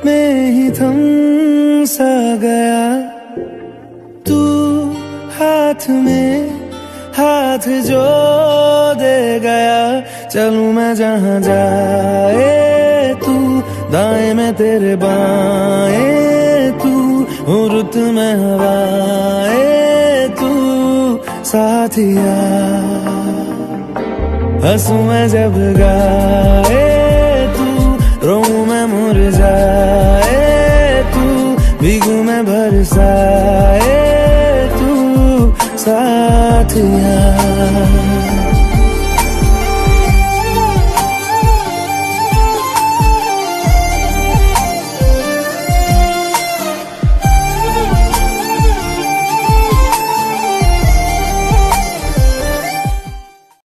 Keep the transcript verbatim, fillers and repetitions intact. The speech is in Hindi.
में ही थम सा गया, तू हाथ में हाथ जो दे गया। चलूं मैं जहां जाए तू, दाएं में तेरे बाएं तू, हूँ रुत में हवाएं तू साथिया। हंसूं मैं जब गाए तू, रोऊं मैं मुरझाए तू, भीगूं मैं बरसाए तू साथिया।